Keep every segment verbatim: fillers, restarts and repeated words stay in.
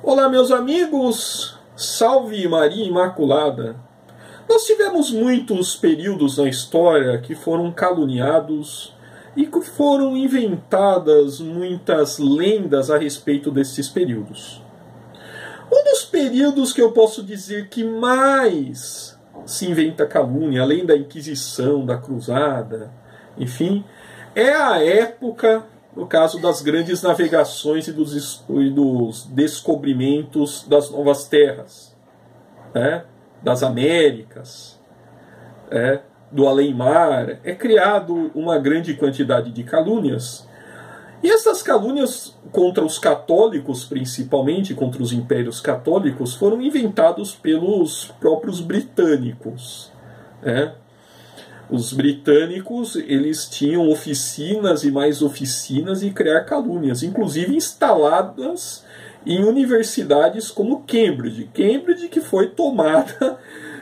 Olá, meus amigos, salve Maria Imaculada. Nós tivemos muitos períodos na história que foram caluniados e que foram inventadas muitas lendas a respeito desses períodos. Um dos períodos que eu posso dizer que mais se inventa calúnia, além da Inquisição, da Cruzada, enfim, é a época, no caso das grandes navegações e dos, e dos descobrimentos das novas terras, né? Das Américas, é, do além-mar. É criado uma grande quantidade de calúnias. E essas calúnias contra os católicos, principalmente contra os impérios católicos, foram inventados pelos próprios britânicos. É. Os britânicos, eles tinham oficinas e mais oficinas em criar calúnias, inclusive instaladas em universidades como Cambridge. Cambridge que foi tomada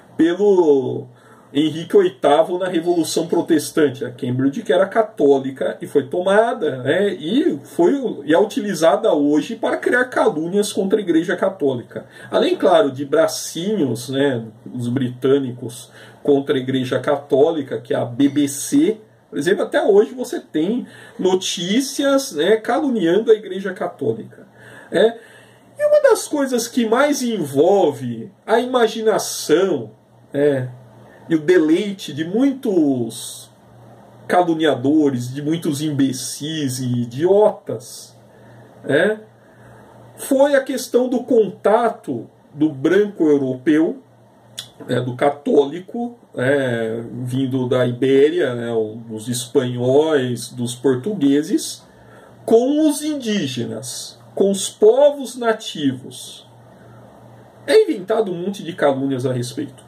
pelo Henrique oitavo na Revolução Protestante. A Cambridge que era católica e foi tomada, né, e, foi, e é utilizada hoje para criar calúnias contra a Igreja Católica. Além, claro, de bracinhos, né, os britânicos contra a Igreja Católica, que é a B B C. Por exemplo, até hoje você tem notícias, né, caluniando a Igreja Católica. É. E uma das coisas que mais envolve a imaginação, é, e o deleite de muitos caluniadores, de muitos imbecis e idiotas, é, foi a questão do contato do branco europeu, é, do católico, é, vindo da Ibéria, né, dos espanhóis, dos portugueses, com os indígenas, com os povos nativos. É inventado um monte de calúnias a respeito.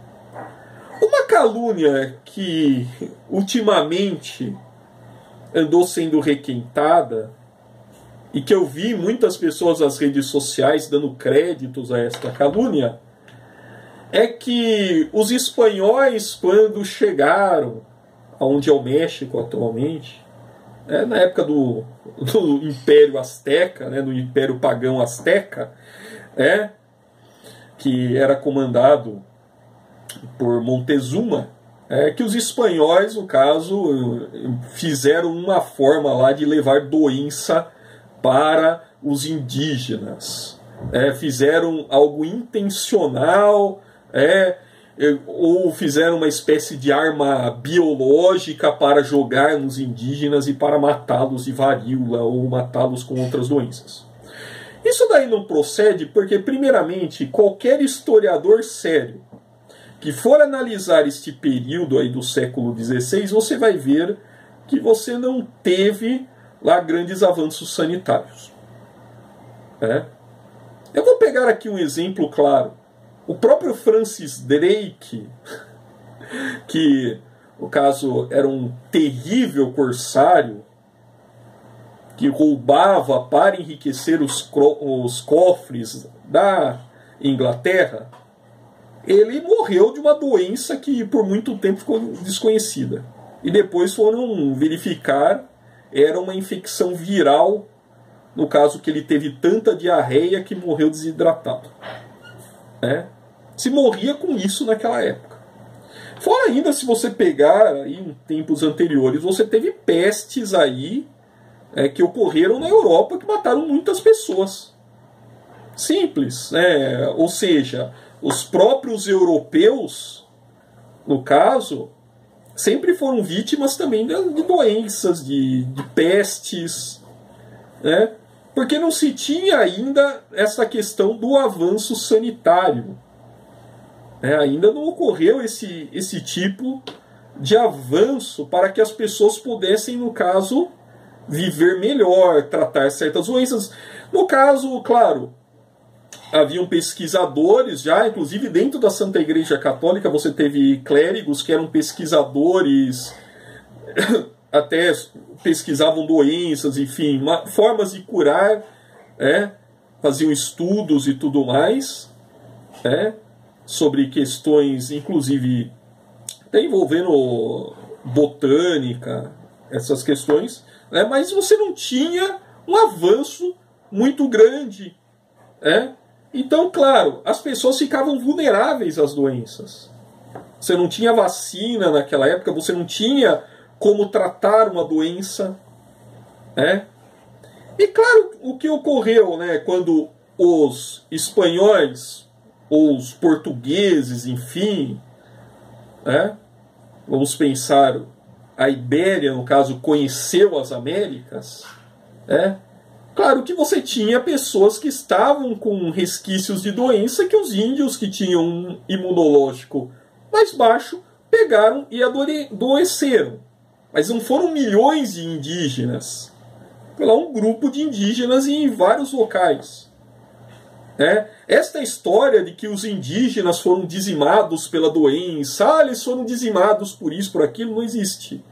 Uma calúnia que ultimamente andou sendo requentada e que eu vi muitas pessoas nas redes sociais dando créditos a esta calúnia é que os espanhóis, quando chegaram aonde é o México atualmente, é, na época do, do Império Azteca, né, do Império Pagão Azteca, é, que era comandado por Montezuma, é, que os espanhóis, no caso, fizeram uma forma lá de levar doença para os indígenas. É, fizeram algo intencional, é, ou fizeram uma espécie de arma biológica para jogar nos indígenas e para matá-los de varíola ou matá-los com outras doenças. Isso daí não procede porque, primeiramente, qualquer historiador sério que for analisar este período aí do século dezesseis, você vai ver que você não teve lá grandes avanços sanitários. É. Eu vou pegar aqui um exemplo claro. O próprio Francis Drake, que, no caso, era um terrível corsário, que roubava para enriquecer os, os cofres da Inglaterra, ele morreu de uma doença que por muito tempo ficou desconhecida. E depois foram verificar, era uma infecção viral, no caso que ele teve tanta diarreia que morreu desidratado. É. Se morria com isso naquela época. Fora ainda, se você pegar aí em tempos anteriores, você teve pestes aí é, que ocorreram na Europa que mataram muitas pessoas. Simples, né? Ou seja, os próprios europeus, no caso, sempre foram vítimas também de doenças, de, de pestes, né? Porque não se tinha ainda essa questão do avanço sanitário. É, ainda não ocorreu esse, esse tipo de avanço para que as pessoas pudessem, no caso, viver melhor, tratar certas doenças. No caso, claro, haviam pesquisadores já, inclusive dentro da Santa Igreja Católica você teve clérigos que eram pesquisadores, até pesquisavam doenças, enfim, formas de curar, é, faziam estudos e tudo mais, é, sobre questões, inclusive, até envolvendo botânica, essas questões, né, mas você não tinha um avanço muito grande É? Então, claro, as pessoas ficavam vulneráveis às doenças. Você não tinha vacina naquela época, você não tinha como tratar uma doença. É? E claro, o que ocorreu, né, quando os espanhóis, ou os portugueses, enfim, é? Vamos pensar, a Ibéria, no caso, conheceu as Américas, é? Claro que você tinha pessoas que estavam com resquícios de doença que os índios que tinham um imunológico mais baixo pegaram e adoeceram. Mas não foram milhões de indígenas. Foi lá um grupo de indígenas em vários locais. É? Esta história de que os indígenas foram dizimados pela doença, ah, eles foram dizimados por isso, por aquilo, não existe.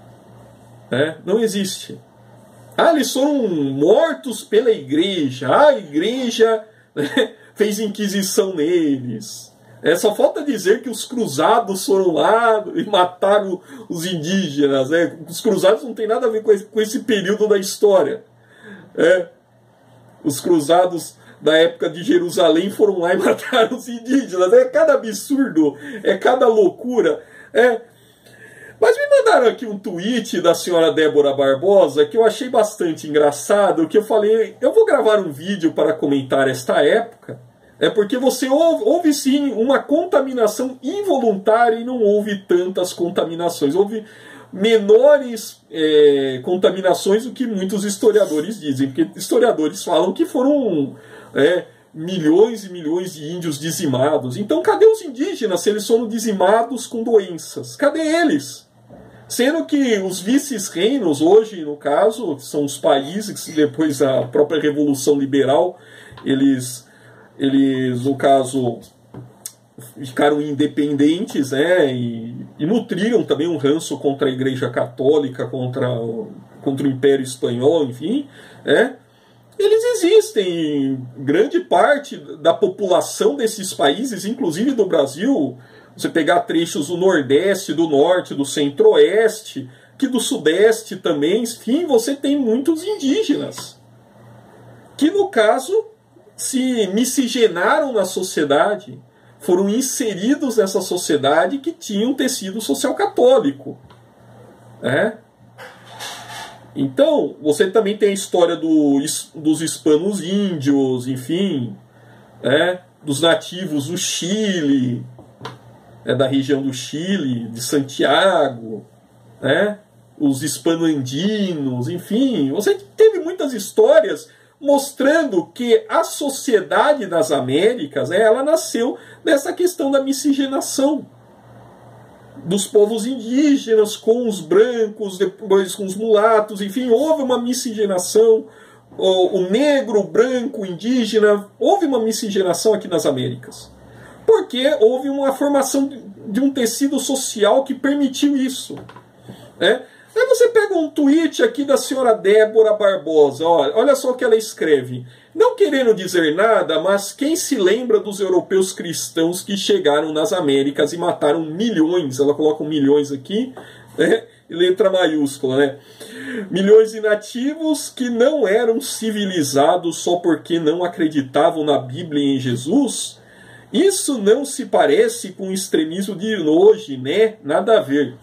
É? Não existe. Ah, eles foram mortos pela igreja. Ah, a igreja, né, fez inquisição neles. É, só falta dizer que os cruzados foram lá e mataram os indígenas. Né? Os cruzados não tem nada a ver com esse, com esse período da história. É. Os cruzados da época de Jerusalém foram lá e mataram os indígenas. É cada absurdo, é cada loucura. É. Mas me mandaram aqui um tweet da senhora Débora Barbosa que eu achei bastante engraçado, que eu falei, eu vou gravar um vídeo para comentar esta época, é porque você houve, houve sim uma contaminação involuntária e não houve tantas contaminações. Houve menores é, contaminações do que muitos historiadores dizem, porque historiadores falam que foram é, milhões e milhões de índios dizimados. Então cadê os indígenas se eles foram dizimados com doenças? Cadê eles? Sendo que os vices-reinos, hoje, no caso, são os países que depois da própria Revolução Liberal, eles, eles no caso, ficaram independentes, né, e, e nutriram também um ranço contra a Igreja Católica, contra, contra o Império Espanhol, enfim, né. Eles existem. Grande parte da população desses países, inclusive do Brasil, você pegar trechos do Nordeste, do Norte, do Centro-Oeste, que do Sudeste também, enfim, você tem muitos indígenas que, no caso, se miscigenaram na sociedade, foram inseridos nessa sociedade que tinha um tecido social católico. É? Então, você também tem a história do, dos hispanos índios, enfim, é? Dos nativos do Chile, é, da região do Chile, de Santiago, né? Os hispano-andinos, enfim, você teve muitas histórias mostrando que a sociedade das Américas, né, ela nasceu nessa questão da miscigenação dos povos indígenas com os brancos, depois com os mulatos, enfim, houve uma miscigenação, o, o negro, o branco, o indígena, houve uma miscigenação aqui nas Américas. Porque houve uma formação de um tecido social que permitiu isso. Né? Aí você pega um tweet aqui da senhora Débora Barbosa, olha, olha só o que ela escreve. Não querendo dizer nada, mas quem se lembra dos europeus cristãos que chegaram nas Américas e mataram milhões, ela coloca um milhões aqui, né? Letra maiúscula, né? Milhões de nativos que não eram civilizados só porque não acreditavam na Bíblia e em Jesus? Isso não se parece com o extremismo de hoje, né? Nada a ver.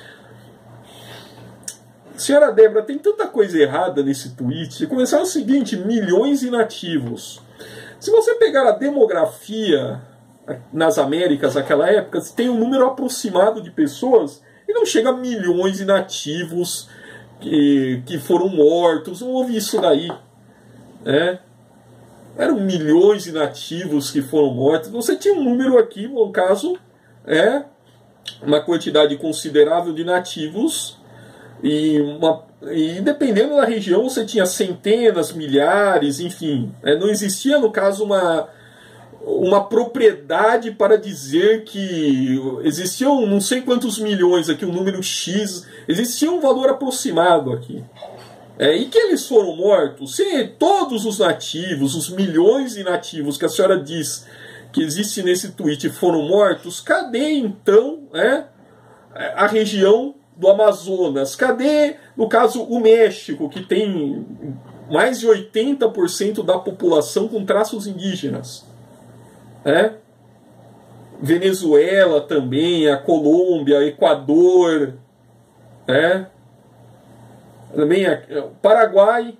Senhora Débora, tem tanta coisa errada nesse tweet. Começar o seguinte, milhões de nativos. Se você pegar a demografia nas Américas naquela época, você tem um número aproximado de pessoas e não chega a milhões de nativos que, que foram mortos. Não houve isso daí. É. Eram milhões de nativos que foram mortos. Você tinha um número aqui, no caso, é uma quantidade considerável de nativos. E, uma, e dependendo da região você tinha centenas, milhares, enfim. É, não existia, no caso, uma, uma propriedade para dizer que existiam não sei quantos milhões aqui, um número X. Existia um valor aproximado aqui. É, e que eles foram mortos? Se todos os nativos, os milhões de nativos que a senhora diz que existe nesse tweet foram mortos, cadê então é, a região do Amazonas? Cadê, no caso, o México, que tem mais de oitenta por cento da população com traços indígenas. É? Venezuela também, a Colômbia, Equador, é? Também o Paraguai,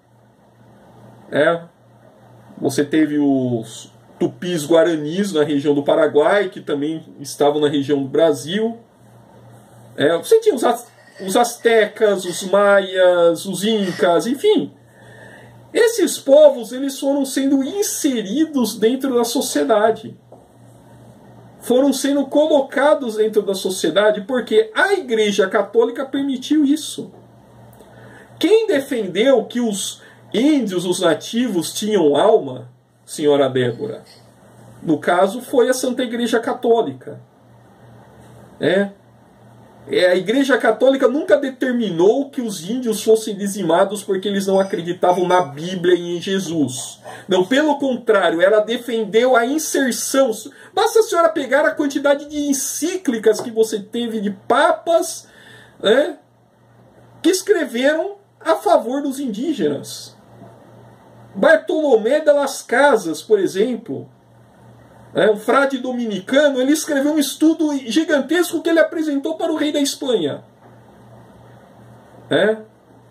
é? Você teve os tupis guaranis na região do Paraguai, que também estavam na região do Brasil. É? Você tinha os, os astecas, os maias, os incas, enfim. Esses povos eles foram sendo inseridos dentro da sociedade. Foram sendo colocados dentro da sociedade porque a Igreja Católica permitiu isso. Quem defendeu que os índios, os nativos, tinham alma, senhora Débora? No caso, foi a Santa Igreja Católica. É. A Igreja Católica nunca determinou que os índios fossem dizimados porque eles não acreditavam na Bíblia e em Jesus. Não, pelo contrário, ela defendeu a inserção. Basta a senhora pegar a quantidade de encíclicas que você teve de papas, né, que escreveram a favor dos indígenas. Bartolomé de las Casas, por exemplo, é, um frade dominicano, ele escreveu um estudo gigantesco que ele apresentou para o rei da Espanha. É.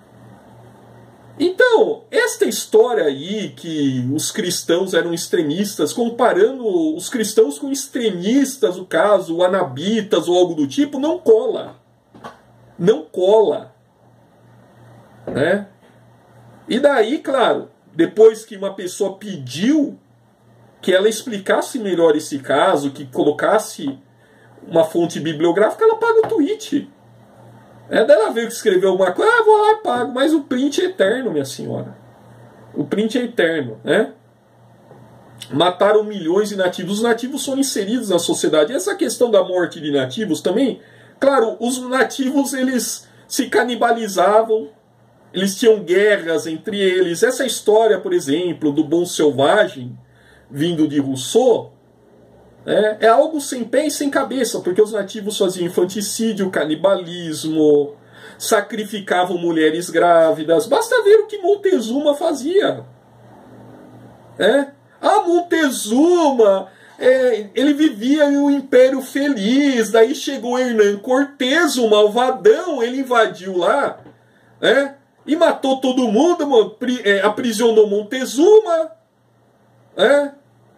Então, esta história aí que os cristãos eram extremistas, comparando os cristãos com extremistas, o caso, anabitas ou algo do tipo, não cola. Não cola. Né? E daí, claro, depois que uma pessoa pediu que ela explicasse melhor esse caso, que colocasse uma fonte bibliográfica, ela paga o tweet. É, dela veio que escreveu alguma coisa, ah, vou lá e pago, mas o print é eterno, minha senhora. O print é eterno, né? Mataram milhões de nativos. Os nativos são inseridos na sociedade. E essa questão da morte de nativos também, claro, os nativos eles se canibalizavam, eles tinham guerras entre eles. Essa história, por exemplo, do bom selvagem, vindo de Rousseau, é, é algo sem pé e sem cabeça, porque os nativos faziam infanticídio, canibalismo, sacrificavam mulheres grávidas. Basta ver o que Montezuma fazia. É? Ah, Montezuma, é, ele vivia em um império feliz, daí chegou Hernán Cortés, o malvadão, ele invadiu lá, é, e matou todo mundo, aprisionou Montezuma. É?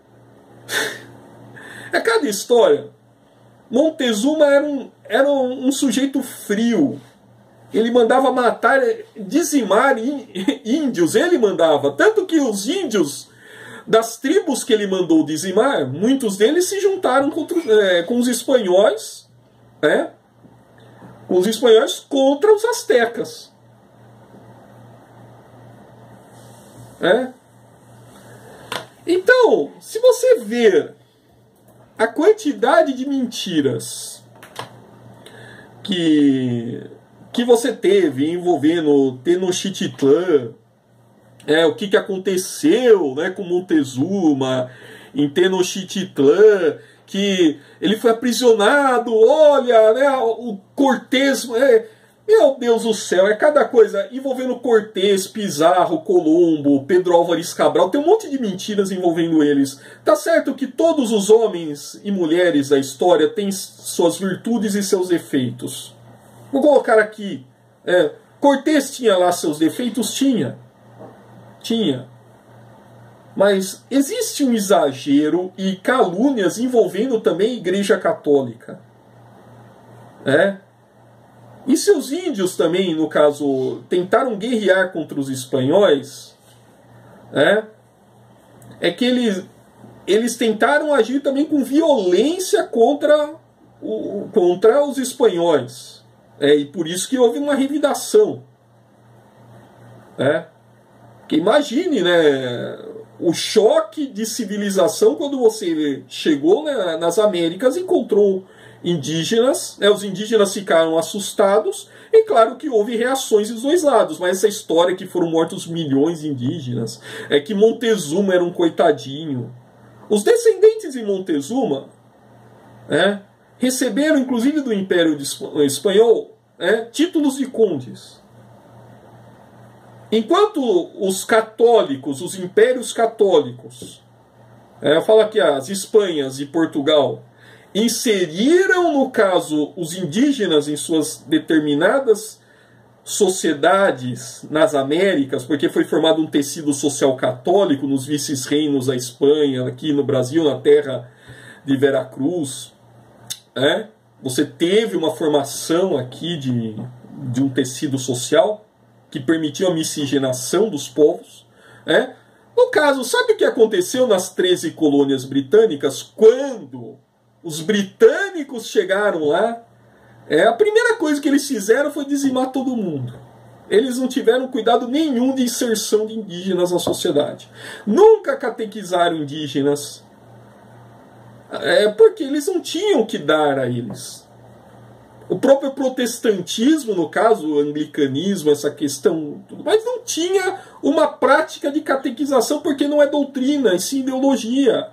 É cada história. Montezuma era um, era um, um sujeito frio. Ele mandava matar, dizimar índios. Ele mandava. Tanto que os índios das tribos que ele mandou dizimar, muitos deles se juntaram contra, é, com os espanhóis. É? Com os espanhóis contra os astecas. É? Então, se você ver a quantidade de mentiras que, que você teve envolvendo Tenochtitlán, é, o que, que aconteceu, né, com Montezuma em Tenochtitlán, que ele foi aprisionado, olha, né, o Cortés... É, meu Deus do céu, é cada coisa envolvendo Cortés, Pizarro, Colombo, Pedro Álvares Cabral, tem um monte de mentiras envolvendo eles. Tá certo que todos os homens e mulheres da história têm suas virtudes e seus defeitos. Vou colocar aqui, é, Cortés tinha lá seus defeitos? Tinha. Tinha. Mas existe um exagero e calúnias envolvendo também a Igreja Católica. É? E seus índios também, no caso, tentaram guerrear contra os espanhóis, é, é que eles, eles tentaram agir também com violência contra, o, contra os espanhóis. É, e por isso que houve uma revidação. É. Porque imagine, né, o choque de civilização quando você chegou, né, nas Américas e encontrou indígenas, né, os indígenas ficaram assustados, e claro que houve reações dos dois lados, mas essa história que foram mortos milhões de indígenas, é que Montezuma era um coitadinho. Os descendentes de Montezuma, né, receberam, inclusive do Império Espanhol, né, títulos de condes. Enquanto os católicos, os impérios católicos, é, eu falo aqui as Espanhas e Portugal, inseriram, no caso, os indígenas em suas determinadas sociedades nas Américas, porque foi formado um tecido social católico nos vices-reinos da Espanha, aqui no Brasil, na terra de Veracruz. É? Você teve uma formação aqui de, de um tecido social que permitiu a miscigenação dos povos. É? No caso, sabe o que aconteceu nas treze colônias britânicas quando os britânicos chegaram lá? É, a primeira coisa que eles fizeram foi dizimar todo mundo. Eles não tiveram cuidado nenhum de inserção de indígenas na sociedade. Nunca catequizaram indígenas. É, porque eles não tinham o que dar a eles. O próprio protestantismo, no caso, o anglicanismo, essa questão, tudo mais, não tinha uma prática de catequização, porque não é doutrina, e sim ideologia.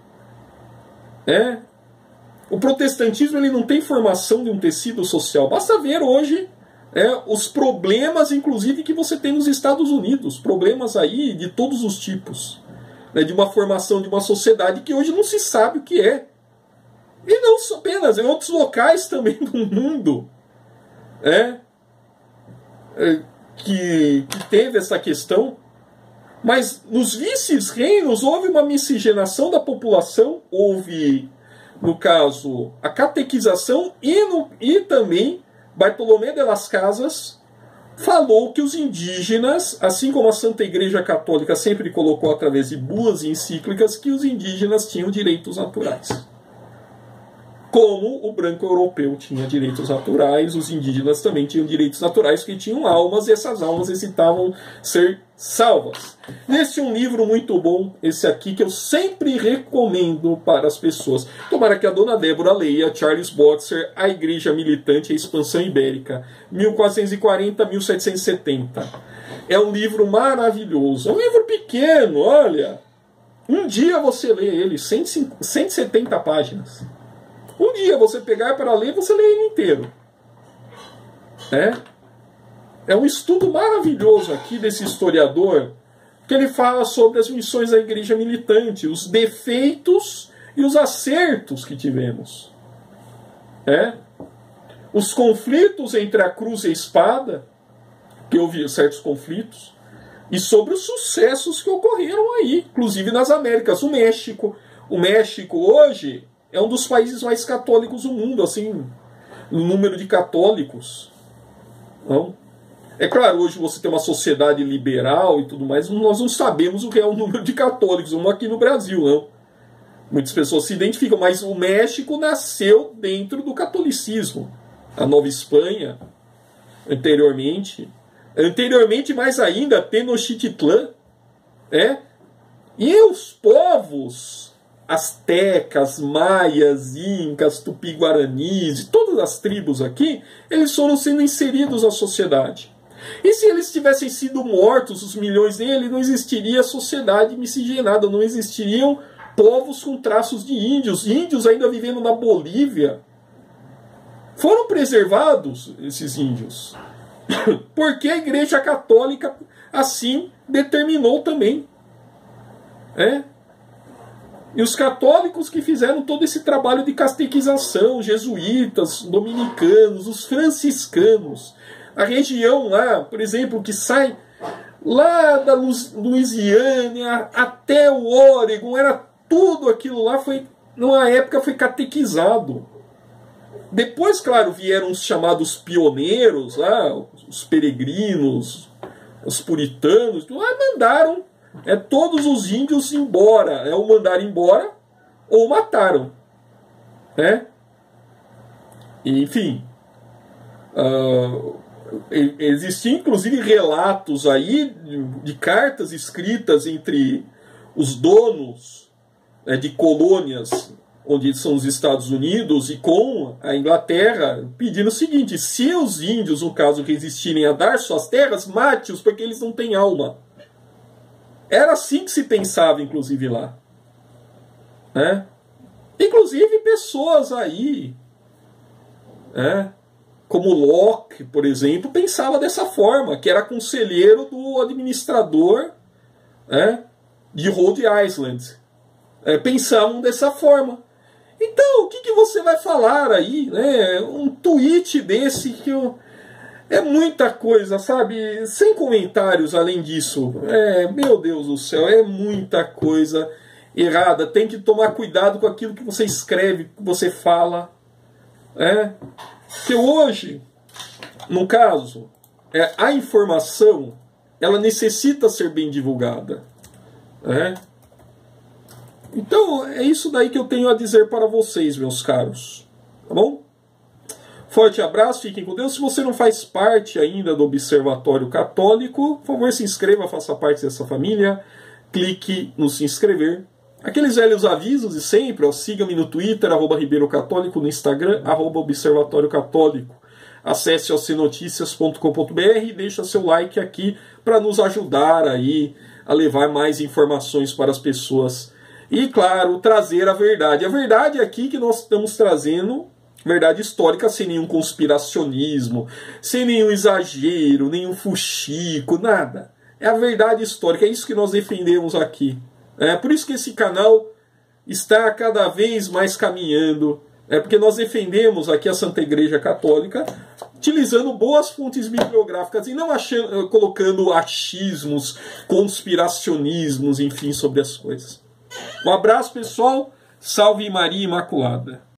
É. O protestantismo ele não tem formação de um tecido social. Basta ver hoje é, os problemas, inclusive, que você tem nos Estados Unidos. Problemas aí de todos os tipos. Né, de uma formação de uma sociedade que hoje não se sabe o que é. E não apenas, em outros locais também do mundo. É, é, que, que teve essa questão. Mas nos vices-reinos houve uma miscigenação da população, houve... no caso, a catequização, e, no, e também Bartolomé de las Casas falou que os indígenas, assim como a Santa Igreja Católica sempre colocou através de bulas e encíclicas, que os indígenas tinham direitos naturais. Como o branco europeu tinha direitos naturais, os indígenas também tinham direitos naturais, que tinham almas, e essas almas necessitavam ser salvas. Este é um livro muito bom, esse aqui, que eu sempre recomendo para as pessoas. Tomara que a dona Débora leia Charles Boxer, A Igreja Militante e a Expansão Ibérica, mil quatrocentos e quarenta a mil setecentos e setenta. É um livro maravilhoso, é um livro pequeno, olha. Um dia você lê ele, cento e setenta páginas. Um dia você pegar para ler, você lê ele inteiro. É? É um estudo maravilhoso aqui desse historiador, que ele fala sobre as missões da Igreja Militante, os defeitos e os acertos que tivemos. É? Os conflitos entre a cruz e a espada, que houve certos conflitos, e sobre os sucessos que ocorreram aí, inclusive nas Américas. O México, o México hoje é um dos países mais católicos do mundo, assim, no número de católicos. Não? É claro, hoje você tem uma sociedade liberal e tudo mais, nós não sabemos o que é o número de católicos, como aqui no Brasil, não. Muitas pessoas se identificam, mas o México nasceu dentro do catolicismo. A Nova Espanha, anteriormente, anteriormente mais ainda, Tenochtitlán, é? E os povos astecas, maias, incas, tupi-guaranis, todas as tribos aqui, eles foram sendo inseridos na sociedade. E se eles tivessem sido mortos, os milhões deles, não existiria sociedade miscigenada, não existiriam povos com traços de índios, índios ainda vivendo na Bolívia. Foram preservados esses índios, porque a Igreja Católica assim determinou também. É? E os católicos que fizeram todo esse trabalho de catequização, jesuítas, dominicanos, os franciscanos, a região lá, por exemplo, que sai lá da Louisiana até o Oregon, era tudo aquilo lá, foi, numa época foi catequizado. Depois, claro, vieram os chamados pioneiros, lá, os peregrinos, os puritanos, lá mandaram é, todos os índios embora, é, ou mandaram embora, ou mataram. Né? Enfim, uh, existiam inclusive relatos aí de, de cartas escritas entre os donos né, de colônias, onde são os Estados Unidos, e com a Inglaterra, pedindo o seguinte: se os índios, no caso, resistirem a dar suas terras, mate-os, porque eles não têm alma. Era assim que se pensava, inclusive, lá. Né? Inclusive pessoas aí, né, como Locke, por exemplo, pensava dessa forma, que era conselheiro do administrador, né, de Rhode Island. É, pensavam dessa forma. Então, o que, que você vai falar aí? Né? Um tweet desse que eu... é muita coisa, sabe? Sem comentários além disso. É, meu Deus do céu, é muita coisa errada. Tem que tomar cuidado com aquilo que você escreve, que você fala. É. Porque hoje, no caso, é, a informação ela necessita ser bem divulgada. É. Então, é isso daí que eu tenho a dizer para vocês, meus caros. Tá bom? Forte abraço, fiquem com Deus. Se você não faz parte ainda do Observatório Católico, por favor, se inscreva, faça parte dessa família. Clique no se inscrever. Aqueles velhos avisos de sempre, ó, siga-me no Twitter, arroba Ribeiro Católico, no Instagram, arroba Observatório Católico. Acesse o c noticias ponto com ponto b r e deixa seu like aqui para nos ajudar aí a levar mais informações para as pessoas. E, claro, trazer a verdade. A verdade aqui que nós estamos trazendo, verdade histórica, sem nenhum conspiracionismo, sem nenhum exagero, nenhum fuxico, nada. É a verdade histórica, é isso que nós defendemos aqui. É por isso que esse canal está cada vez mais caminhando. É porque nós defendemos aqui a Santa Igreja Católica utilizando boas fontes bibliográficas e não achando, colocando achismos, conspiracionismos, enfim, sobre as coisas. Um abraço, pessoal. Salve Maria Imaculada.